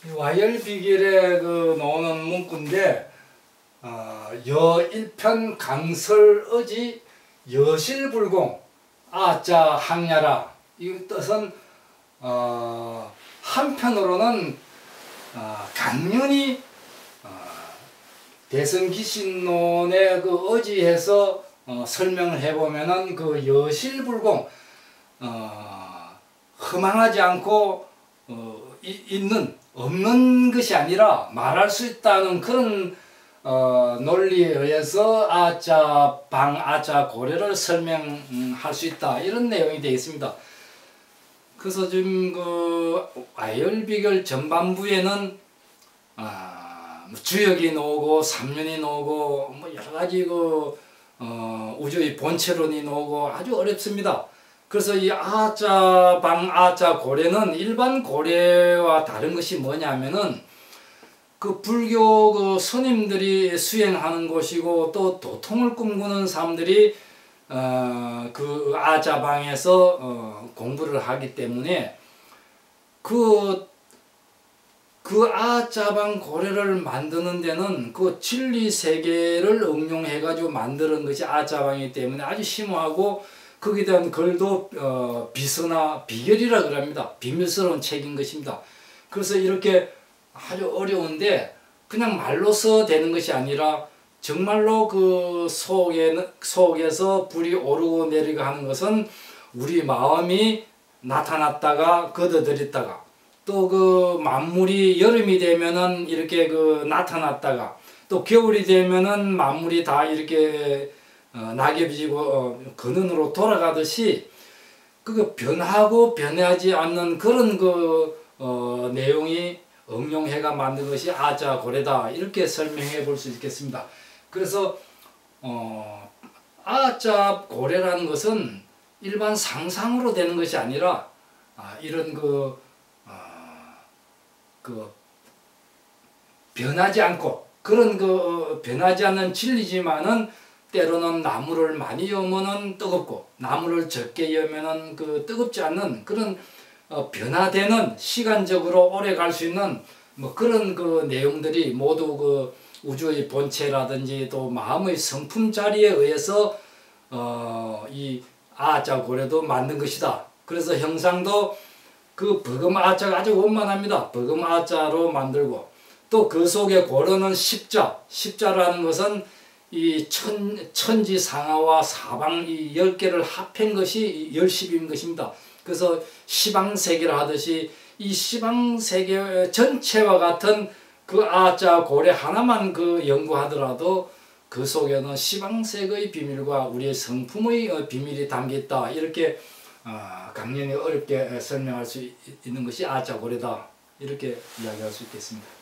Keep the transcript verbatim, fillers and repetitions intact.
와열비결에 그 나오는 문구인데 어, 여일편 강설의지 여실불공 아자 항야라. 이 뜻은 어, 한편으로는 어, 강연히 어, 대성기신론에 그 의지해서 어, 설명을 해보면은 그 여실불공 어, 허망하지 않고 어, 이, 있는 없는 것이 아니라 말할 수 있다는 그런 어, 논리에 의해서 아자 방 아자 고래를 설명할 수 있다 이런 내용이 되어 있습니다. 그래서 지금 그 와열비결 전반부에는 아, 주역이 나오고 삼륜이 나오고 뭐 여러 가지 그 어, 우주의 본체론이 나오고 아주 어렵습니다. 그래서 이 아자 방 아자 고래는 일반 고래와 다른 것이 뭐냐면은 그 불교 그 스님들이 수행하는 곳이고 또 도통을 꿈꾸는 사람들이 어, 그 아자방에서 어, 공부를 하기 때문에 그, 그 아자방 고래를 만드는 데는 그 진리 세계를 응용해 가지고 만드는 것이 아자방이기 때문에 아주 심오하고 거기에 대한 글도 어, 비서나 비결이라 그럽니다. 비밀스러운 책인 것입니다. 그래서 이렇게 아주 어려운데 그냥 말로서 되는 것이 아니라 정말로 그 속에는, 속에서 불이 오르고 내리고 하는 것은 우리 마음이 나타났다가 걷어들였다가 또 그 만물이 여름이 되면은 이렇게 그 나타났다가 또 겨울이 되면은 만물이 다 이렇게 어, 낙엽이 지고 어, 근원으로 돌아가듯이 그 변하고 변하지 않는 그런 그 어, 내용이 응용해가 만든 것이 아자 고래다 이렇게 설명해 볼 수 있겠습니다. 그래서 어, 아자 고래라는 것은 일반 상상으로 되는 것이 아니라 아, 이런 그, 어, 그 변하지 않고 그런 그 어, 변하지 않는 진리지만은 때로는 나무를 많이 여면은 뜨겁고 나무를 적게 여면은 그 뜨겁지 않는 그런 어, 변화되는 시간적으로 오래 갈 수 있는 뭐 그런 그 내용들이 모두 그 우주의 본체라든지 또 마음의 성품 자리에 의해서 어, 이 아자 고래도 만든 것이다. 그래서 형상도 그 버금 아자가 아주 원만합니다. 버금 아자로 만들고 또 그 속에 고려는 십자, 십자라는 것은 이 천, 천지상하와 사방 이 열 개를 합한 것이 열십인 것입니다. 그래서 시방세계라 하듯이 이 시방세계 전체와 같은 그 아자 고래 하나만 그 연구하더라도 그 속에는 시방세계의 비밀과 우리의 성품의 비밀이 담겨있다. 이렇게 어, 강연이 어렵게 설명할 수 있는 것이 아자 고래다. 이렇게 이야기할 수 있겠습니다.